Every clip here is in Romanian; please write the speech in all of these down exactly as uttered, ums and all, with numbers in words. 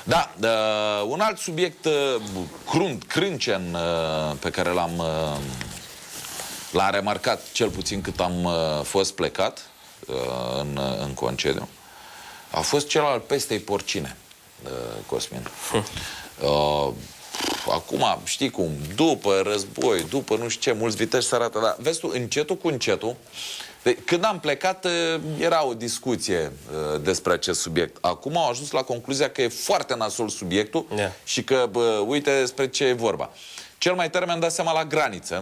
Da, uh, un alt subiect uh, crunt, crâncen, uh, pe care l-am uh, l-am remarcat, cel puțin cât am uh, fost plecat uh, în, uh, în concediu, a fost cel al pestei porcine, uh, Cosmin. Uh, acum, știi cum, după război, după nu știu ce, mulți viteși se arată, dar vezi tu, încetul cu încetul, când am plecat, era o discuție uh, despre acest subiect. Acum au ajuns la concluzia că e foarte nasol subiectul yeah. și că, bă, uite despre ce e vorba. Cel mai tare mi-am dat seama la graniță,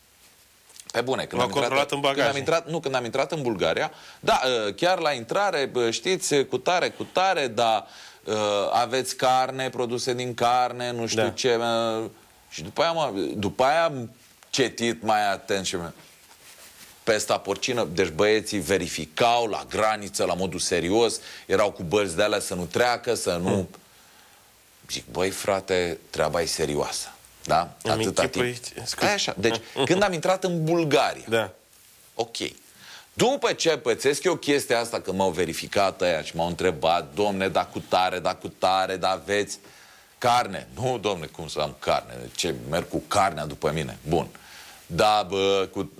pe bune, când am, intrat, în când am intrat, nu, când am intrat în Bulgaria, da, uh, chiar la intrare, bă, știți, cu tare, cu tare, dar uh, aveți carne, produse din carne, nu știu da. ce. Uh, și după aia, mă, după aia am cetit mai atent și pesta porcină, deci băieții verificau la graniță, la modul serios, erau cu bărți de alea să nu treacă, să nu... Hmm. Zic, băi frate, treaba e serioasă. Da? Atâta timp. Ai așa. Deci, când am intrat în Bulgaria, da. ok. După ce pățesc eu chestia asta, că m-au verificat ăia și m-au întrebat, domne, da cu tare, da cu tare, da aveți carne? Nu, domne, cum să am carne? Ce, merg cu carnea după mine? Bun. Da, bă, cu...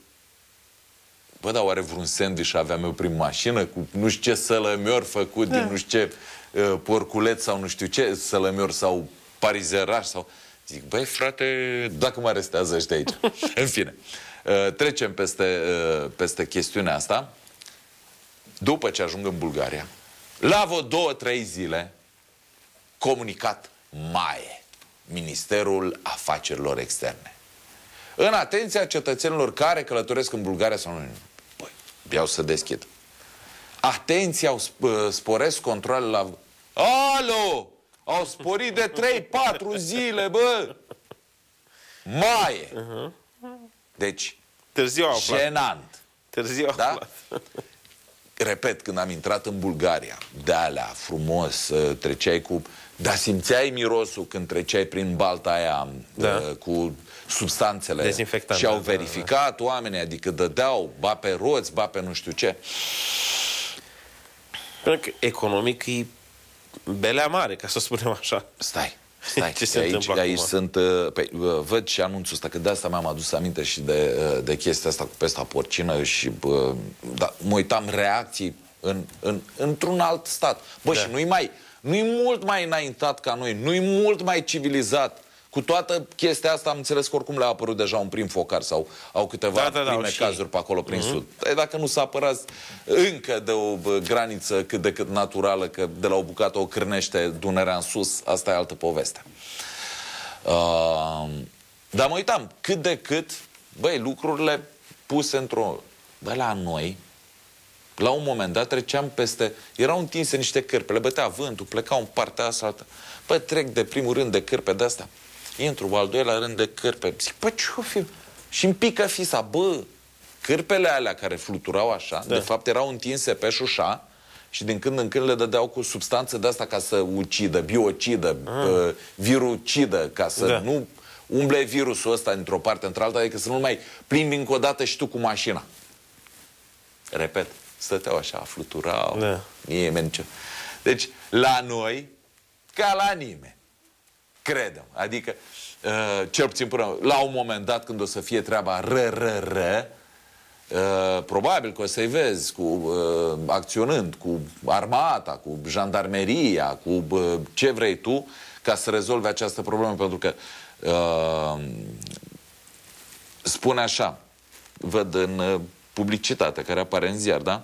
Bă, dar oare vreun sandwich aveam eu prin mașină cu nu știu ce sălămior făcut da. din nu știu ce uh, porculet sau nu știu ce sălămior sau parizeraș sau... Zic, băi, frate, dacă mă arestează ăștia aici. În fine, uh, trecem peste, uh, peste chestiunea asta. După ce ajung în Bulgaria, la vreo două, trei zile, comunicat MAE, Ministerul Afacerilor Externe. În atenția cetățenilor care călătoresc în Bulgaria sau nu. Băi, vreau să deschid. Atenție, au sporesc controlele la... Alo! Au sporit de trei patru zile, bă! Maie! Deci, târziu au aflat. jenant. Târziu au da? aflat. Repet, când am intrat în Bulgaria, de-alea, frumos, treceai cu... Dar simțeai mirosul când treceai prin balta aia da. cu substanțele și au verificat da, da. oamenii, adică dădeau, ba pe roți, ba pe nu știu ce. Pentru că economic e belea mare, ca să spunem așa. Stai, stai. Ce se aici, aici acum? sunt, pe, văd și anunțul ăsta, că de asta mi-am adus aminte și de, de chestia asta cu pesta porcină și da, mă uitam reacții în, în, într-un alt stat. Bă, da. și nu-i mai... Nu-i mult mai înaintat ca noi, nu-i mult mai civilizat. Cu toată chestia asta am înțeles că oricum le-a apărut deja un prim focar sau au câteva da, da, da, prime și... cazuri pe acolo prin uh-huh. sud. E, dacă nu s-a apărat încă de o graniță cât de cât naturală, că de la o bucată o cârnește Dunărea în sus, asta e altă poveste. Uh, dar mă uitam, cât de cât, băi, lucrurile puse într-o... Bă, la noi... La un moment dat treceam peste... Erau întinse niște cârpe, le bătea vântul, plecau în partea asta, altă. Bă, trec de primul rând de cârpe de asta. Intru al doilea rând de cârpe. Zic, bă, ce-o fi? Și-mi pică fisa. Bă, cârpele alea care fluturau așa, da. de fapt erau întinse pe șușa și din când în când le dădeau cu substanțe de asta ca să ucidă, biocidă, ah. virucidă, ca să da. nu umble virusul ăsta dintr-o parte într-alta, adică să nu mai plimbi încă o dată și tu cu mașina. Repet. Stăteau așa, fluturau. Da. Nimeni nicio... Deci, la noi, ca la nimeni. Credem. Adică, uh, cel puțin până la un moment dat, când o să fie treaba ră-ră-ră, uh, probabil că o să-i vezi cu, uh, acționând cu armata, cu jandarmeria, cu uh, ce vrei tu, ca să rezolvi această problemă. Pentru că uh, spune așa, văd în uh, publicitate care apare în ziar, da?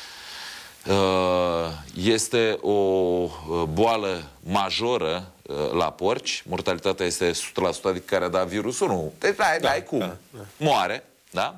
Este o boală majoră la porci, mortalitatea este o sută la sută, adică care a dat virusul, nu. Deci n-ai da, cum. Da, da. Moare, da?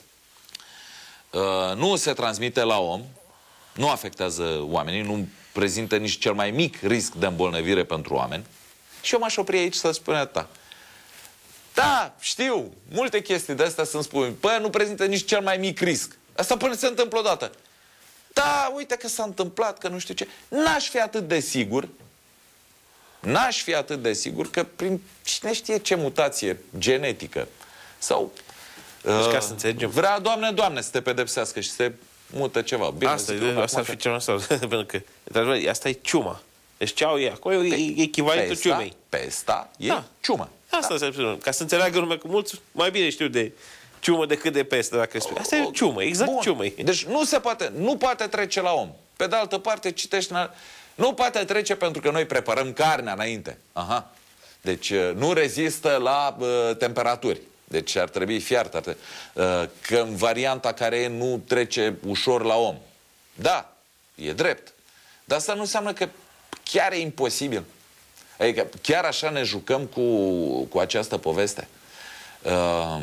Nu se transmite la om, nu afectează oamenii, nu prezintă nici cel mai mic risc de îmbolnăvire pentru oameni. Și eu m-aș opri aici să spun atâta. Da, știu, multe chestii de astea să-mi spun. Păi, nu prezintă nici cel mai mic risc. Asta până se întâmplă odată. Da, uite că s-a întâmplat, că nu știu ce. N-aș fi atât de sigur, n-aș fi atât de sigur că prin cine știe ce mutație genetică sau deci, uh, ca să înțelegem. Vrea, Doamne, Doamne, să te pedepsească și să te mută ceva. Bine, asta, asta ar fi cel mai sau pentru că, asta e ciuma. Deci ce au ei acolo e echivalentul Pesta, ciumei. pesta e Da. ciumă. Asta Da. se spune. Ca să înțeleagă lumea că mulți mai bine știu de ciumă decât de pestă, dacă spui. Asta e ciumă, exact Bun. ciumă. Deci nu se poate, nu poate trece la om. Pe de altă parte, citești... în al- Nu poate trece pentru că noi preparăm carnea înainte. Aha. Deci uh, nu rezistă la uh, temperaturi. Deci ar trebui fiert. Ar trebui, uh, că în varianta care e nu trece ușor la om. Da, e drept. Dar asta nu înseamnă că chiar e imposibil. Adică chiar așa ne jucăm cu, cu această poveste. Uh,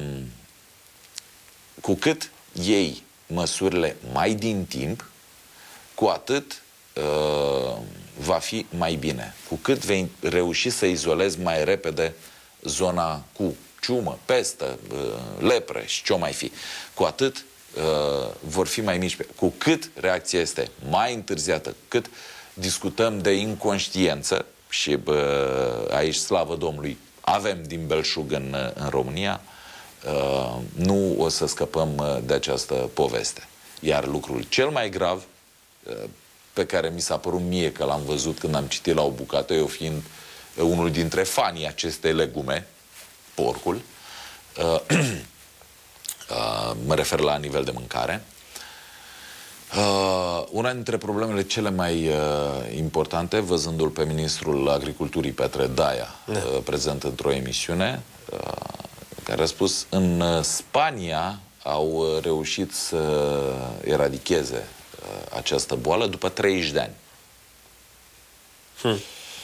cu cât iei măsurile mai din timp, cu atât uh, va fi mai bine. Cu cât vei reuși să izolezi mai repede zona cu ciumă, pestă, uh, lepră și ce-o mai fi, cu atât uh, vor fi mai mici. Cu cât reacția este mai întârziată, cât discutăm de inconștiență, și bă, aici, slavă Domnului, avem din belșug în, în România, uh, nu o să scăpăm uh, de această poveste. Iar lucrul cel mai grav, uh, pe care mi s-a părut mie că l-am văzut când am citit la o bucată, eu fiind uh, unul dintre fanii acestei legume, porcul, uh, uh, mă refer la nivel de mâncare, Uh, una dintre problemele cele mai uh, importante, văzându-l pe ministrul Agriculturii Petre Daia, da. uh, prezent într-o emisiune, uh, care a spus, în uh, Spania au uh, reușit să eradicheze uh, această boală după treizeci de ani. Hmm.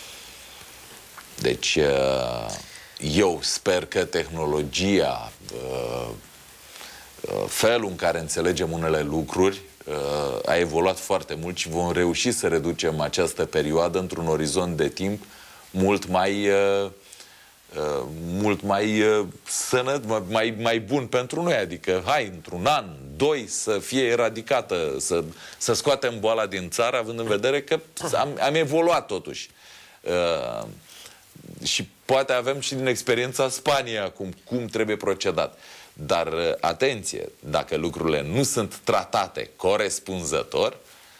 Deci, uh, eu sper că tehnologia, uh, uh, felul în care înțelegem unele lucruri, a evoluat foarte mult și vom reuși să reducem această perioadă într-un orizont de timp mult mai uh, uh, mult mai uh, sănăt, mai, mai bun pentru noi. Adică, hai, într-un an, doi, să fie eradicată, să, să scoatem boala din țară, având în vedere că am, am evoluat totuși. Uh, și poate avem și din experiența Spaniei acum cum trebuie procedat. Dar, atenție, dacă lucrurile nu sunt tratate corespunzător,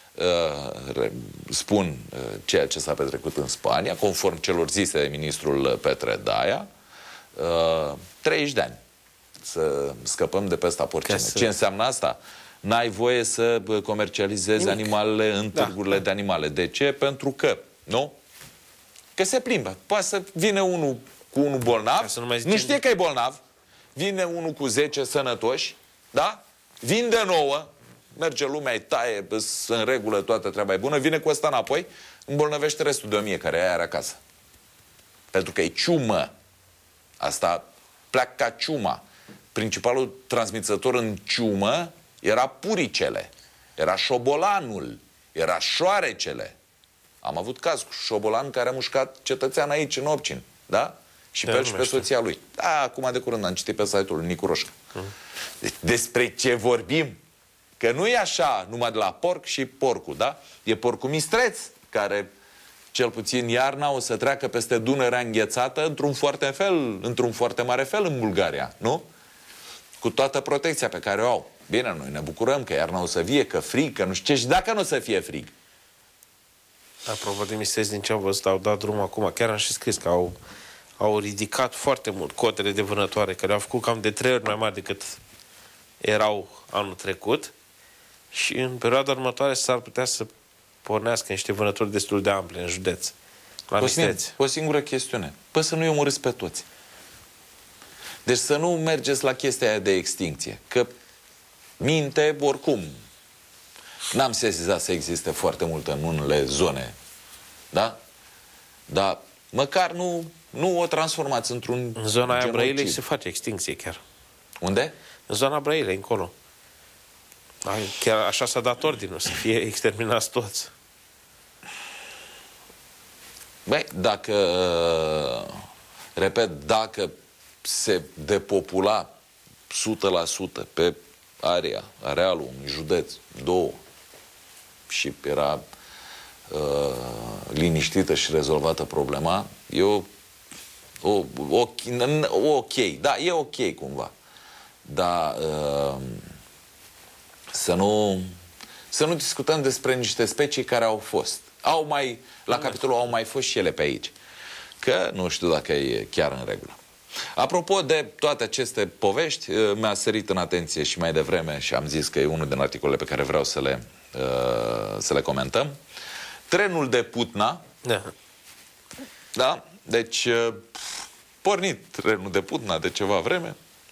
uh, spun uh, ceea ce s-a petrecut în Spania, conform celor zise de ministrul Petre Daia, uh, treizeci de ani să scăpăm de pesta porcină. Să... Ce înseamnă asta? N-ai voie să comercializezi Nimic. animalele în târgurile da. de animale. De ce? Pentru că, nu? Că se plimbă. Poate să vină unul cu unul bolnav, nu, nu știe că e bolnav, vine unul cu zece sănătoși, da? Vinde nouă, merge lumea, îi taie, în regulă, toată treaba e bună, vine cu ăsta înapoi, îmbolnăvește restul de o mie care aia are acasă. Pentru că e ciumă. Asta pleacă ca ciuma. Principalul transmițător în ciumă era puricele, era șobolanul, era șoarecele. Am avut caz cu șobolan care a mușcat cetățean aici, în Opcin, da? Și pe el și pe soția lui. Da, acum de curând am citit pe site-ul lui Nicu Roșca. Uh. Deci, despre ce vorbim? Că nu e așa numai de la porc și porcul, da? E porcul mistreț, care cel puțin iarna o să treacă peste Dunărea înghețată într-un foarte fel, într-un foarte mare fel în Bulgaria, nu? Cu toată protecția pe care o au. Bine, noi ne bucurăm că iarna o să vie, că frig, că nu știu ce, și dacă nu o să fie frig. Apropo de mistreți, din ce am văzut, au dat drumul acum, chiar am și scris că au au ridicat foarte mult cotele de vânătoare, care au făcut cam de trei ori mai mari decât erau anul trecut și în perioada următoare s-ar putea să pornească niște vânători destul de ample în județ. La mistreți. O singură chestiune. Păi să nu-i omorâți pe toți. Deci să nu mergeți la chestia aia de extincție. Că minte, oricum, n-am sesizat să existe foarte mult în unele zone. Da? Dar măcar nu... Nu o transformați într-un În zona aia Brăilei se face extinție chiar. Unde? În zona Brăilei, încolo. Chiar așa s-a dat ordinul, să fie exterminați toți. Băi, dacă, repet, dacă se depopula o sută la sută pe area, arealul, un județ, două, și era uh, liniștită și rezolvată problema, eu O, o, ok, da, e ok cumva. Dar uh, să nu să nu discutăm despre niște specii care au fost. Au mai, la capitolul au mai fost și ele pe aici. Că nu știu dacă e chiar în regulă. Apropo de toate aceste povești, mi-a sărit în atenție și mai devreme și am zis că e unul din articolele pe care vreau să le, să le comentăm. Trenul de Putna. Da. Da? Deci, pornit trenul de Putna de ceva vreme.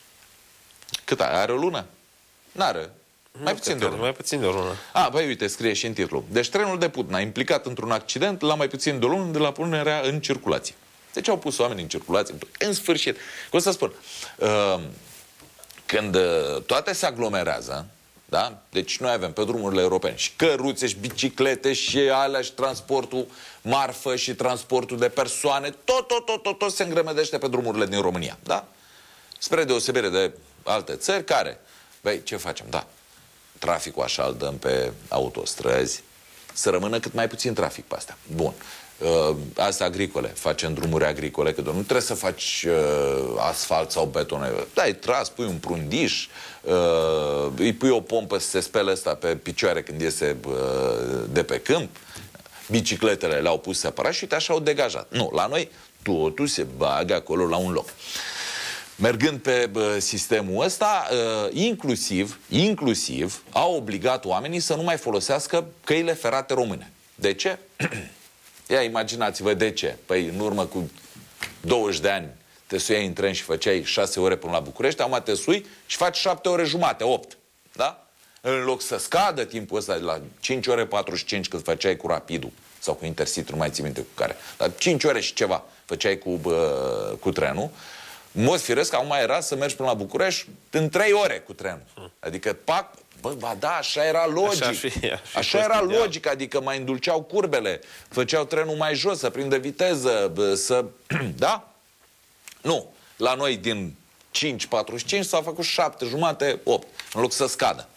Cât are? Are o lună? N-are. Mai puțin de o lună. Mai puțin de o lună. A, băi, uite, scrie și în titlu. Deci trenul de Putna, implicat într-un accident la mai puțin de o lună de la punerea în circulație. Deci au pus oameni în circulație. În sfârșit. Cum să spun? Uh, când toate se aglomerează, da? Deci noi avem pe drumurile europene și căruțe, și biciclete, și alea, și transportul marfă, și transportul de persoane, tot, tot, tot, tot, tot se îngrămădește pe drumurile din România, da? Spre deosebire de alte țări care, băi, ce facem? Da, traficul așa îl dăm pe autostrăzi, să rămână cât mai puțin trafic pe astea. Bun. Uh, astea agricole, facem drumuri agricole, că nu trebuie să faci uh, asfalt sau beton. Da, îi tras, pui un prundiș, uh, îi pui o pompă să se spele ăsta pe picioare când iese uh, de pe câmp. Bicicletele le-au pus separat și uite așa au degajat. Nu, la noi totul se bagă acolo la un loc. Mergând pe bă, sistemul ăsta, uh, inclusiv, inclusiv au obligat oamenii să nu mai folosească căile ferate române. De ce? Ia imaginați-vă de ce. Păi în urmă cu douăzeci de ani te suiai în tren și făceai șase ore până la București, acum te sui și faci șapte ore jumate, opt. Da? În loc să scadă timpul ăsta de la cinci ore patruzeci și cinci când făceai cu Rapidul sau cu Intercity, nu mai țin minte cu care. Dar cinci ore și ceva făceai cu, bă, cu trenul. În mod firesc, acum era să mergi până la București în trei ore cu trenul. Adică, pac, bă, ba da, așa era logic. Așa, fi, fi așa era ideal. Logic, adică mai îndulceau curbele, făceau trenul mai jos, să prindă viteză, bă, să... Da? Nu. La noi din cinci patruzeci și cinci s-au făcut șapte jumate, opt, în loc să scadă.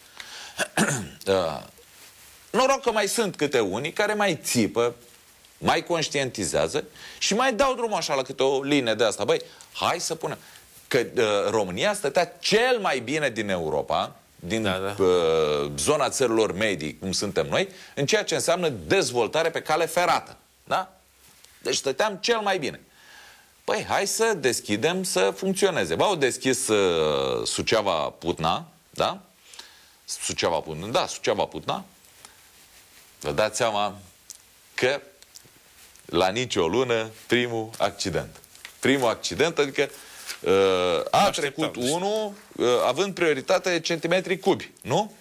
uh, noroc că mai sunt câte unii care mai țipă, mai conștientizează și mai dau drumul așa la câte o linie de asta. Băi, hai să punem. Că uh, România stătea cel mai bine din Europa, din da, da. Uh, zona țărilor medii, cum suntem noi, în ceea ce înseamnă dezvoltare pe cale ferată. Da? Deci stăteam cel mai bine. Păi, hai să deschidem să funcționeze. Bă, au deschis uh, Suceava-Putna, da? Suceava-Putna, da, Suceava-Putna. Vă dați seama că la nicio lună primul accident. Primul accident, adică uh, a Așteptam. trecut unul uh, având prioritate de centimetri cubi, nu?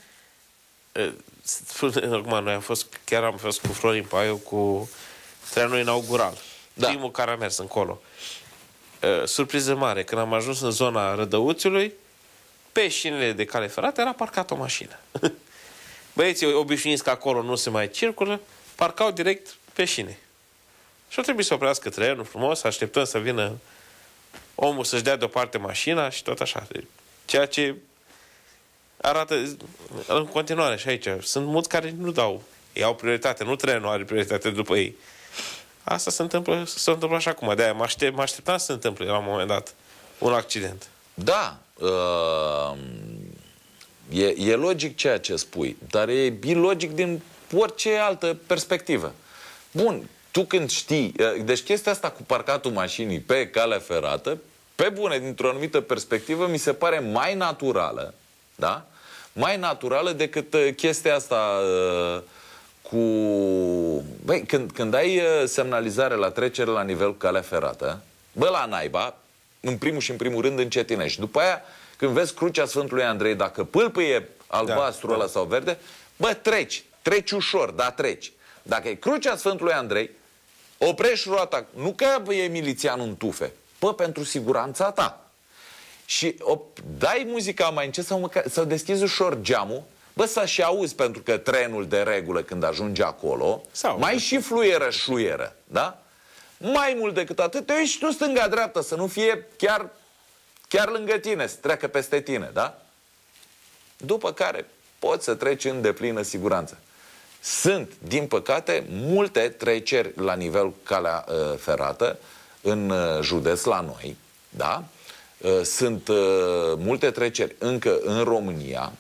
Acum, noi am fost, chiar am fost cu Florin Paiu cu trenul inaugural. Da. Primul care a mers încolo. Uh, surpriză mare, când am ajuns în zona Rădăuțiului, pe șinele de cale ferată era parcat o mașină. Băieții obișnuiți că acolo nu se mai circulă, parcau direct pe șine. Și ar trebui să oprească trenul frumos, așteptăm să vină omul să-și dea deoparte mașina și tot așa. Ceea ce arată în continuare și aici. Sunt mulți care nu dau, ei au prioritate, nu trenul are prioritate după ei. Asta se întâmplă, se întâmplă așa acum. De-aia mă, aștept, mă așteptam să se întâmple la un moment dat un accident. Da. Uh, e, e logic ceea ce spui, dar e ilogic din orice altă perspectivă. Bun, tu când știi, deci chestia asta cu parcatul mașinii pe calea ferată, pe bune, dintr-o anumită perspectivă, mi se pare mai naturală, da? Mai naturală decât chestia asta uh, cu... Băi, când, când ai semnalizare la trecere la nivel cu calea ferată, bă, la naiba, în primul și în primul rând încetinești. După aia, când vezi crucea Sfântului Andrei, dacă pâlpâie albastru da, ăla da. sau verde, bă, treci, treci ușor, da, treci. Dacă e crucea Sfântului Andrei, oprești roata, nu că e milițianul în tufe, bă, pentru siguranța ta. Și op, dai muzica mai încet sau măcar, să deschizi ușor geamul, bă, să și auzi, pentru că trenul de regulă când ajunge acolo, sau mai și fluieră, șluieră, da? Mai mult decât atât, te uiți și tu stânga-dreapta, să nu fie chiar, chiar lângă tine, să treacă peste tine, da? După care poți să treci în deplină siguranță. Sunt, din păcate, multe treceri la nivel calea uh, ferată în uh, județ la noi, da? Uh, sunt uh, multe treceri încă în România,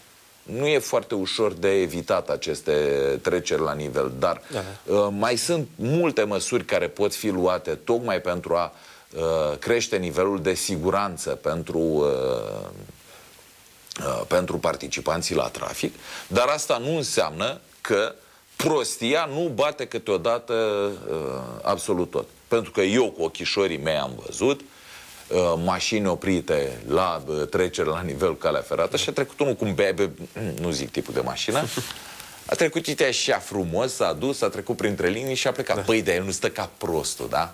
nu e foarte ușor de evitat aceste treceri la nivel, dar da. uh, mai sunt multe măsuri care pot fi luate tocmai pentru a uh, crește nivelul de siguranță pentru, uh, uh, pentru participanții la trafic, dar asta nu înseamnă că prostia nu bate câteodată uh, absolut tot. Pentru că eu cu ochișorii mei am văzut uh, mașini oprite la uh, trecere la nivel calea ferată și a trecut unul cu un bebe, nu zic tipul de mașină, a trecut uite așa frumos, s-a dus, a trecut printre linii și a plecat. Da. Păi, dar el nu stă ca prostul, da?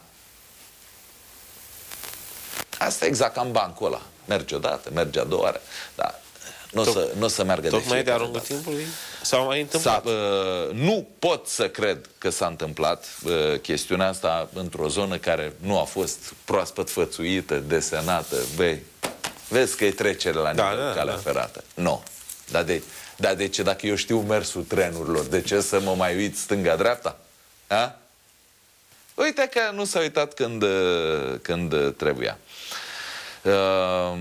Asta e exact ca în bancul ăla. Merge odată, merge a doua oară, da. Nu o să, n-o să meargă de Tocmai de-a lungul timpului s-a mai întâmplat. Uh, nu pot să cred că s-a întâmplat uh, chestiunea asta într-o zonă care nu a fost proaspăt fățuită, desenată. Băi, vezi că e trecere la nivel da, da, calea da. ferată. Nu. No. Dar de, da, de ce? Dacă eu știu mersul trenurilor, de ce să mă mai uit stânga-dreapta? A? Uite că nu s-a uitat când, când trebuia. Uh,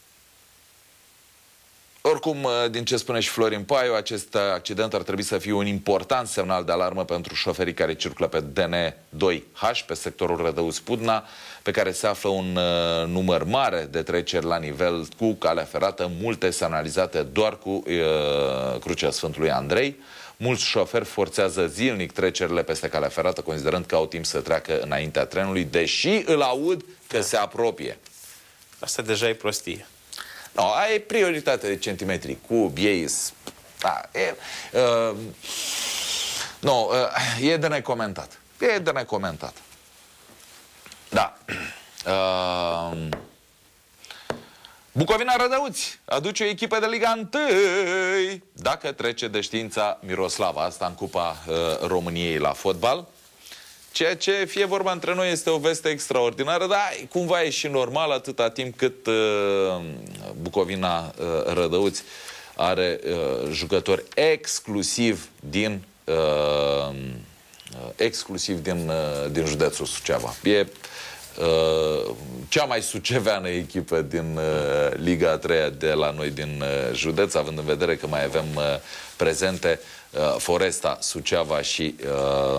Oricum, din ce spune și Florin Paiu, acest accident ar trebui să fie un important semnal de alarmă pentru șoferii care circulă pe D N doi H, pe sectorul Rădăuți-Pudna, pe care se află un uh, număr mare de treceri la nivel cu calea ferată, multe semnalizate doar cu uh, Crucea Sfântului Andrei. Mulți șoferi forțează zilnic trecerile peste calea ferată, considerând că au timp să treacă înaintea trenului, deși îl aud că se apropie. Asta deja e prostie. No, ai prioritate de centimetri cub, ei... Da, e, uh, no, uh, e de necomentat. E de necomentat. Da. Uh, Bucovina Rădăuți aduce o echipă de Liga unu dacă trece de știința Miroslava. Asta în Cupa uh, României la fotbal. Ceea ce, fie vorba între noi, este o veste extraordinară, dar cumva e și normal atâta timp cât uh, Bucovina uh, Rădăuți are uh, jucători exclusiv din uh, exclusiv din, uh, din județul Suceava. E uh, cea mai suceveană echipă din uh, Liga a treia de la noi din uh, județ, având în vedere că mai avem uh, prezente uh, Foresta, Suceava și uh,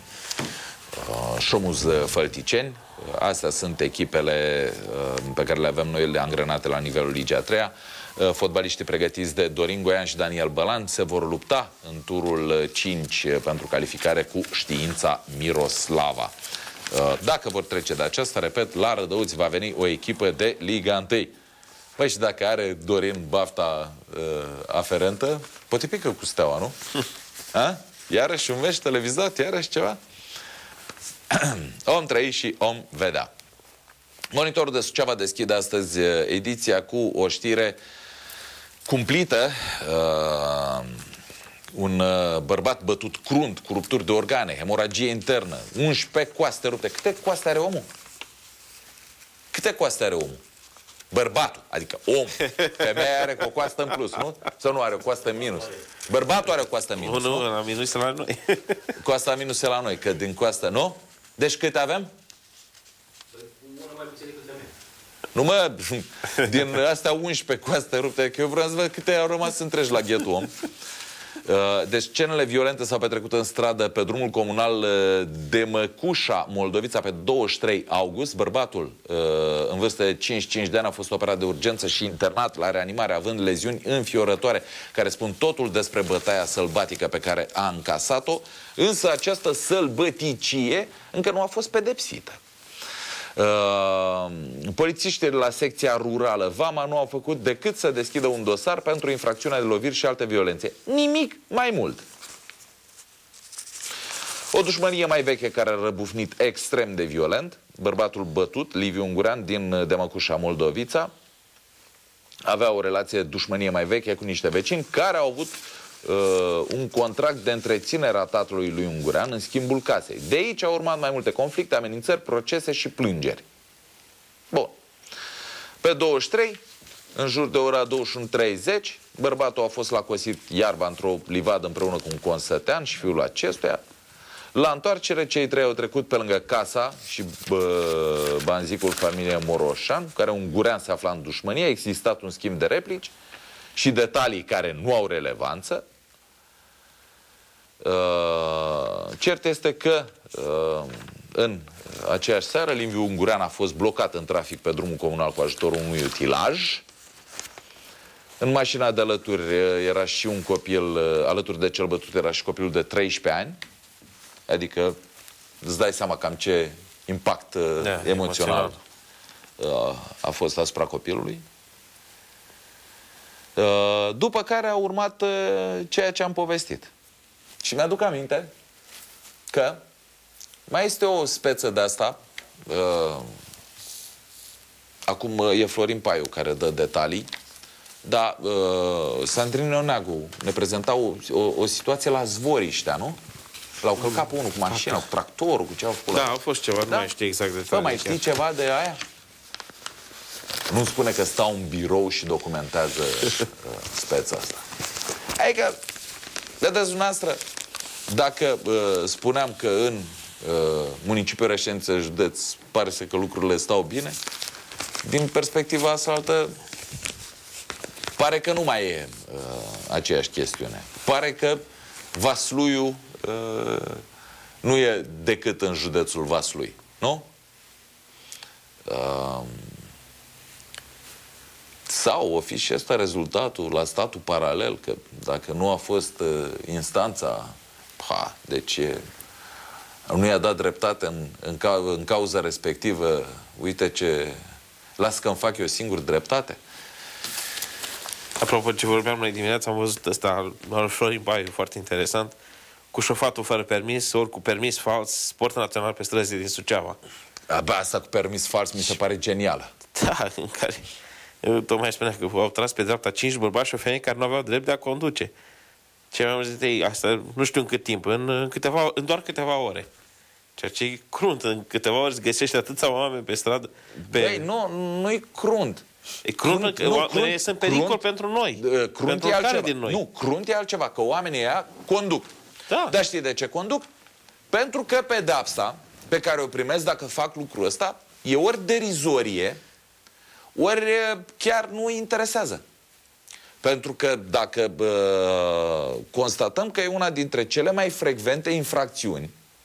Șomuz Fălticeni. Astea sunt echipele pe care le avem noi angrenate la nivelul Ligii a treia. Fotbaliștii pregătiți de Dorin Goian și Daniel Bălan se vor lupta în turul cinci pentru calificare cu știința Miroslava. Dacă vor trece de aceasta, repet, la Rădăuți va veni o echipă de Liga unu. Păi și dacă are Dorin bafta aferentă, poate pică cu Steaua, nu? Ha? Iarăși un meci televizat, iarăși ceva? Om trăi și om vedea. Monitorul de Suceava deschide astăzi ediția cu o știre cumplită. Uh, un uh, bărbat bătut crunt, cu rupturi de organe, hemoragie internă, unsprezece coaste rupte. Câte coaste are omul? Câte coaste are omul? Bărbatul, adică om. Femeia are o coastă în plus, nu? Sau nu are o coastă în minus? Bărbatul are o coastă în minus, nu? Nu, la minus la noi. Coasta minus e la noi, că din coastă, nu? Deci câte avem? Una mai puțin decât femeia. Nu mă, din astea unsprezece coaste rupte, că eu vreau să văd câte au rămas întregi la ghetul om. Deci scenele violente s-au petrecut în stradă pe drumul comunal de Măcușa, Moldovița, pe douăzeci și trei august. Bărbatul, în vârstă de cincizeci și cinci de ani, a fost operat de urgență și internat la reanimare, având leziuni înfiorătoare, care spun totul despre bătaia sălbatică pe care a încasat-o, însă această sălbăticie încă nu a fost pedepsită. Uh, polițiștii de la secția rurală Vama nu au făcut decât să deschidă un dosar pentru infracțiunea de loviri și alte violențe. Nimic mai mult. O dușmănie mai veche care a răbufnit extrem de violent. Bărbatul bătut, Liviu Ungurean, din Demăcușa, Moldovița, avea o relație dușmănie mai veche cu niște vecini care au avut Uh, un contract de întreținere a tatălui lui Ungurean în schimbul casei. De aici au urmat mai multe conflicte, amenințări, procese și plângeri. Bun. Pe douăzeci și trei, în jur de ora douăzeci și unu treizeci, bărbatul a fost la cosit iarba într-o livadă împreună cu un consătean și fiul acestuia. La întoarcere, cei trei au trecut pe lângă casa și bă, banzicul familiei Moroșan, care Ungurean se afla în dușmănie, a existat un schimb de replici și detalii care nu au relevanță. Cert este că în aceeași seară Liviu Ungurean a fost blocat în trafic pe drumul comunal cu ajutorul unui utilaj. În mașina de alături era și un copil, alături de cel bătut era și copilul de treisprezece ani. Adică îți dai seama cam ce impact da, emoțional, emoțional a fost asupra copilului. După care a urmat ceea ce am povestit. Și mi-aduc aminte că mai este o speță de asta. Acum e Florin Paiu care dă detalii. Dar Sandrine Neoneagu ne prezenta o, o, o situație la Zvoriștea, nu? L-au călcat pe unul cu mașina, cu tractorul, cu ce au făcut. Da, a fost ceva, da? Nu mai știu exact detalii. Bă, mai știi ceva de aia? Nu spune că stau în birou și documentează uh, speța asta. Adică, vedeți dumneavoastră, dacă uh, spuneam că în uh, municipiul Reședință, județ, pare să că lucrurile stau bine, din perspectiva asta altă, pare că nu mai e uh, aceeași chestiune. Pare că Vasluiu uh, nu e decât în județul Vaslui, nu? Uh, sau o fi și ăsta rezultatul la statul paralel, că dacă nu a fost uh, instanța, pa, deci nu i-a dat dreptate în, în, ca, în cauza respectivă, uite ce, las că îmi fac eu singur dreptate. Apropo ce vorbeam noi dimineața, am văzut ăsta al Florin Paiu, foarte interesant, cu șofatul fără permis, ori cu permis fals, sport național pe străzile din Suceava. Abia asta cu permis fals mi se pare genială. Da, în care eu tocmai spunea că au tras pe dreapta cinci bărbați și o femeie care nu aveau drept de a conduce. Ce mi-am zis de ei, asta nu știu în cât timp, în, câteva, în doar câteva ore. Ceea ce e crunt, în câteva ore îți găsești atâția oameni pe stradă. Pe... Băi, nu, nu-i crunt. E crunt, crunt că nu, crunt, sunt pericol crunt, pentru noi. Crunt pentru e care altceva. din noi. Nu, crunt e altceva, că oamenii ăia conduc. Da. Dar știi de ce conduc? Pentru că pedapsa pe care o primesc dacă fac lucrul ăsta e ori derizorie, ori chiar nu îi interesează. Pentru că dacă bă, constatăm că e una dintre cele mai frecvente infracțiuni,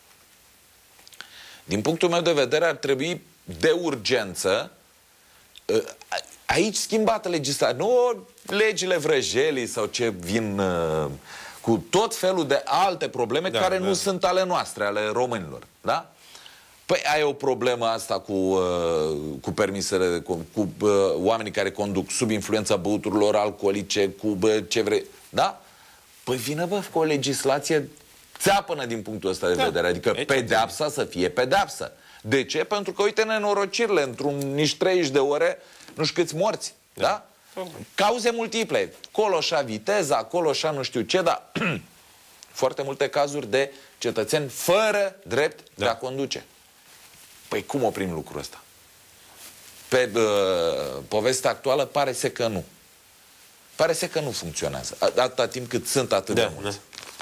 din punctul meu de vedere ar trebui de urgență aici schimbată legislația, nu legile vrăjelii sau ce vin uh, cu tot felul de alte probleme da, care da. nu sunt ale noastre, ale românilor, da? Păi ai o problemă asta cu, uh, cu permisele, cu, cu uh, oamenii care conduc sub influența băuturilor alcoolice, cu bă, ce vrei, da? Păi vină, bă, cu o legislație țeapănă din punctul ăsta de da. vedere, adică e pedeapsa să fie pedeapsă. De ce? Pentru că, uite, nenorocirile, într-un nici treizeci de ore, nu știu câți morți, da? da? Cauze multiple. Coloșa viteza, coloșa nu știu ce, dar foarte multe cazuri de cetățeni fără drept da. de a conduce. Păi cum oprim lucrul ăsta? Pe uh, povestea actuală pare să că nu. Pare să că nu funcționează. Atâta timp cât sunt atât da, de mulți.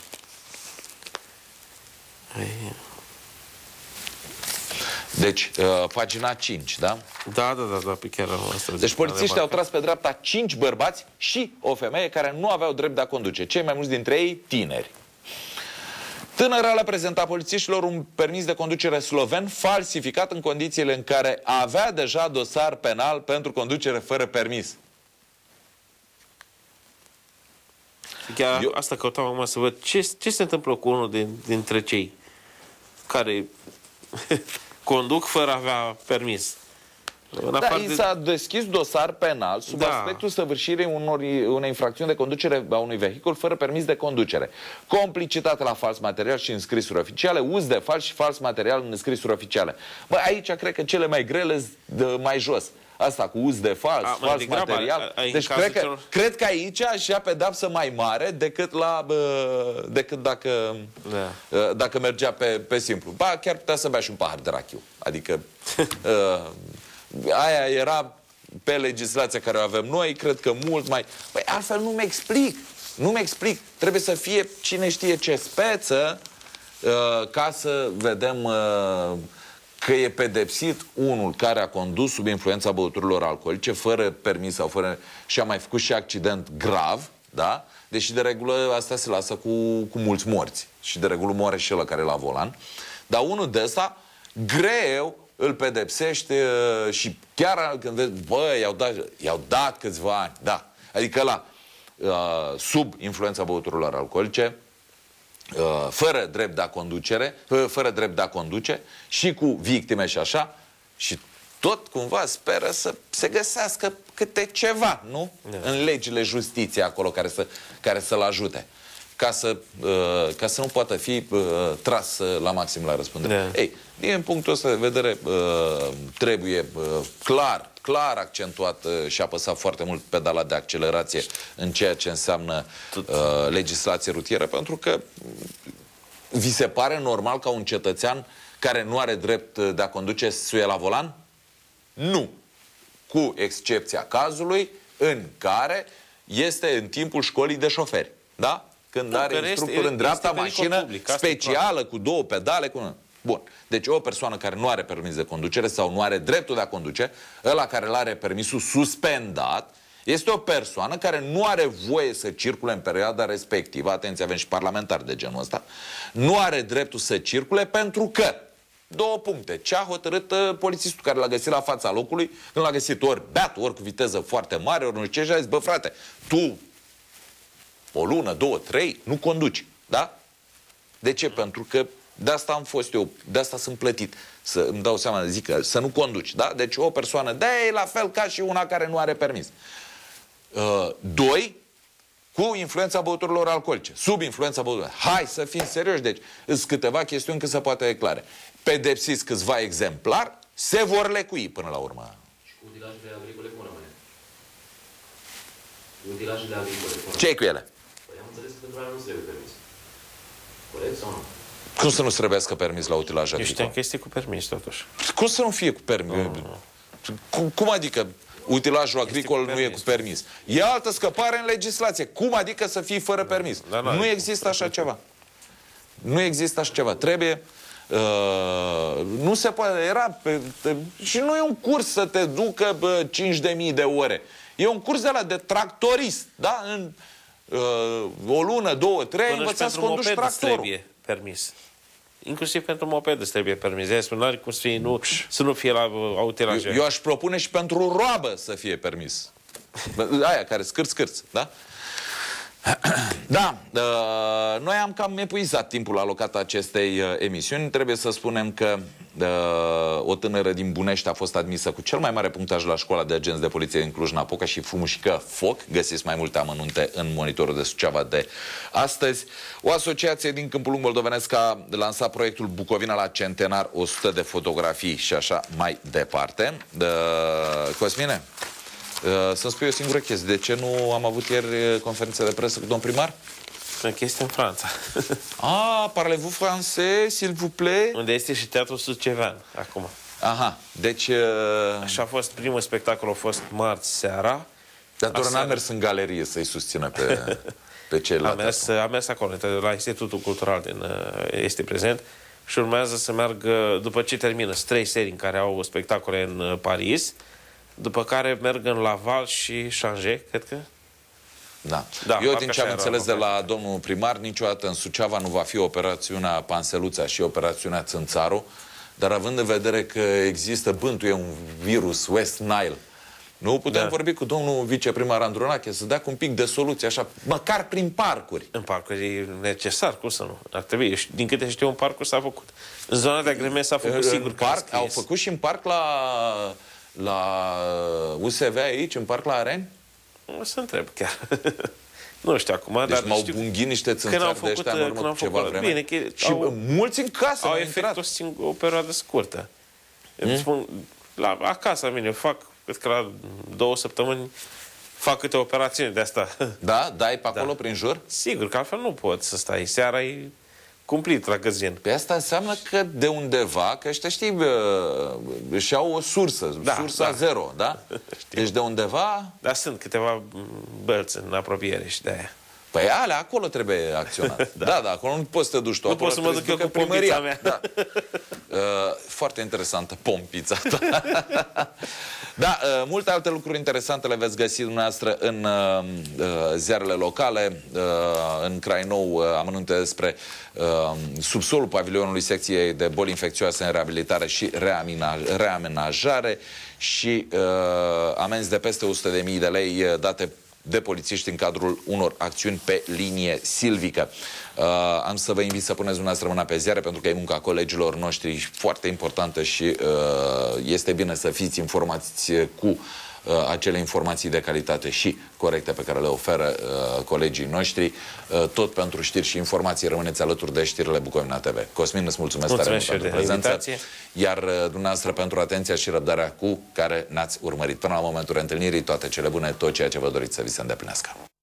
Da. Deci, uh, pagina cinci, da? Da, da, da, da, pe chiar asta. Deci polițiștii au tras pe dreapta cinci bărbați și o femeie care nu aveau drept de a conduce. Cei mai mulți dintre ei tineri. Tânăra le-a prezentat polițiștilor un permis de conducere sloven falsificat în condițiile în care avea deja dosar penal pentru conducere fără permis. Chiar Eu... asta căutam acum să văd ce, ce se întâmplă cu unul din, dintre cei care conduc fără a avea permis. Da, i s-a deschis dosar penal sub da. aspectul săvârșirii unor, unei infracțiuni de conducere a unui vehicul fără permis de conducere. Complicitate la fals material și înscrisuri oficiale, uz de fals și fals material în înscrisuri oficiale. Bă, aici cred că cele mai grele sunt mai jos. Asta cu uz de fals, a, fals material. A, a, deci cred că, celor... cred că aici aș ia pedapsă mai mare decât, la, bă, decât dacă, da. dacă mergea pe, pe simplu. Ba, chiar putea să bea și un pahar de rachiu. Adică... uh, aia era pe legislația care o avem noi, cred că mult mai... Păi altfel nu-mi explic. Nu-mi explic. Trebuie să fie cine știe ce speță uh, ca să vedem uh, că e pedepsit unul care a condus sub influența băuturilor alcoolice, fără permis sau fără... și a mai făcut și accident grav, da? Deși de regulă asta se lasă cu, cu mulți morți. Și de regulă moare și ăla care e la volan. Dar unul de ăsta, greu, îl pedepsește și chiar când vezi, bă, i-au dat, i-au dat câțiva ani, da. Adică la uh, sub influența băuturilor alcoolice, uh, fără drept de a conducere, uh, fără drept de a conduce și cu victime și așa, și tot cumva speră să se găsească câte ceva, nu? Yeah. În legile justiției acolo care, să, care să-l ajute. Ca să, uh, ca să nu poată fi uh, tras uh, la maxim la răspundere. Yeah. Ei, din punctul ăsta de vedere, uh, trebuie uh, clar, clar accentuat uh, și apăsat foarte mult pedala de accelerație în ceea ce înseamnă uh, legislație rutieră, pentru că vi se pare normal ca un cetățean care nu are drept de a conduce să suie la volan? Nu. Cu excepția cazului în care este în timpul școlii de șoferi. Da? Când nu, are instructor în dreapta mașină public, specială, cu două pedale. Cu... Bun. Deci o persoană care nu are permis de conducere sau nu are dreptul de a conduce, ăla care îl are permisul suspendat, este o persoană care nu are voie să circule în perioada respectivă. Atenție, avem și parlamentari de genul ăsta. Nu are dreptul să circule pentru că două puncte. Ce a hotărât uh, polițistul care l-a găsit la fața locului, când l-a găsit ori beat, ori cu viteză foarte mare, ori nu știu ce, și a zis, bă, frate, tu o lună, două, trei, nu conduci. Da? De ce? Pentru că de asta am fost eu, de asta sunt plătit. Să îmi dau seama, zic că să nu conduci. Da? Deci o persoană de-aia e la fel ca și una care nu are permis. Uh, doi, cu influența băuturilor alcoolice. Sub influența băuturilor. Hai să fim serioși. Deci, sunt câteva chestiuni cât se poate declare. Pedepsiți câțiva exemplar, se vor lecui până la urmă. Și cu utilajele agricole cum rămâne? Utilajele agricole cum rămâne? Ce-i cu ele? Păi am înțeles că pentru aia nu se trebuie permis. Corect sau nu? Cum să nu se trebuiască permis la utilaj agricol? Eu știam că este cu permis, totuși. Cum să nu fie cu permis? No. Cum, cum adică utilajul agricol nu e cu permis? E altă scăpare în legislație. Cum adică să fii fără permis? Da, da, nu există așa ceva. Nu există așa ceva. Trebuie... Uh, nu se poate, era pe, te, și nu e un curs să te ducă bă, cinci de mii de ore. E un curs de la de tractorist, da? În uh, o lună, două, trei, învățați să conduci tractorul. Trebuie permis. Inclusiv pentru moped îți trebuie permis. De spune, n-are cum să, fie, nu, să nu fie la uh, utilaje. Eu, eu aș propune și pentru roabă să fie permis. Aia care scârți, scârți, da? Da, uh, noi am cam epuizat timpul alocat acestei uh, emisiuni. Trebuie să spunem că uh, o tânără din Bunești a fost admisă cu cel mai mare punctaj la școala de agenți de poliție din Cluj-Napoca și fumușică foc. Găsiți mai multe amănunte în monitorul de Suceava de astăzi. O asociație din Câmpul Lung moldovenesc a lansat proiectul Bucovina la centenar, o sută de fotografii și așa mai departe. Uh, Cosmine? Uh, să-mi spui o singură chestie. De ce nu am avut ieri conferință de presă cu domn primar? Sunt chestii în Franța. Ah, parlez-vous français, s'il vous plaît? Unde este și teatrul sucevean, acum. Aha, deci... Uh... Așa a fost, primul spectacol a fost marți seara. Dar doar n-a mers în galerie să-i susțină pe, pe ceilalți. A mers, a mers acolo, la Institutul Cultural din, este prezent și urmează să meargă, după ce termină, trei serii în care au spectacole în Paris, după care merg în Laval și Changé, cred că. Da. Da. Eu, din ce am înțeles de la domnul primar, niciodată în Suceava nu va fi operațiunea Panseluța și operațiunea Țânțaru, dar având în vedere că există, bântuie un virus, West Nile, nu putem da. vorbi cu domnul viceprimar Andronache să dea cu un pic de soluție, așa, măcar prin parcuri. În parcuri e necesar, cum să nu? Ar trebui. Din câte știu, un parcuri s-a făcut. În zona de agreme s-a făcut, în sigur. Parc, au făcut și în parc la... la U S V aici, în parc la Areni? Nu să întreb chiar. Nu știu acum, deci dar m-au știu... bunghit niște țânțari de ăștia în urmă cu ceva făcut, vreme. Bine, că și au, mulți în casă au efect o, singur, o perioadă scurtă. Hmm? Îmi spun, la, acasă, mine, fac, cred că la două săptămâni fac câte operațiuni de asta. Da? Dai pe acolo, da. prin jur? Sigur, că altfel nu poți să stai. Seara e cumplit la găzgin. Pe asta înseamnă că de undeva, că ăștia știi, își au o sursă, da, sursa da. zero, da? Deci de undeva... Dar sunt câteva bălți în apropiere și de aia. Păi alea, acolo trebuie acționat. da. da, da, acolo nu poți să te duci tu. Nu acolo pot să mă duc eu cu primăria. pompița mea. Da. Uh, foarte interesantă pompița ta. Da, uh, multe alte lucruri interesante le veți găsi dumneavoastră în uh, uh, ziarele locale. Uh, în Crainou uh, amănunte despre uh, subsolul pavilionului secției de boli infecțioase în reabilitare și reamenajare și uh, amenzi de peste o sută de mii de lei uh, date de polițiști în cadrul unor acțiuni pe linie silvică. Uh, am să vă invit să puneți dumneavoastră mâna pe ziare, pentru că e munca colegilor noștri foarte importantă și uh, este bine să fiți informați cu uh, acele informații de calitate și corecte pe care le oferă uh, colegii noștri. Uh, tot pentru știri și informații rămâneți alături de știrile Bucovina T V. Cosmin, îți mulțumesc, mulțumesc tare mult pentru prezență. Invitație. Iar uh, dumneavoastră pentru atenția și răbdarea cu care ne-ați urmărit. Până la momentul întâlnirii, toate cele bune, tot ceea ce vă doriți să vi se îndeplinească.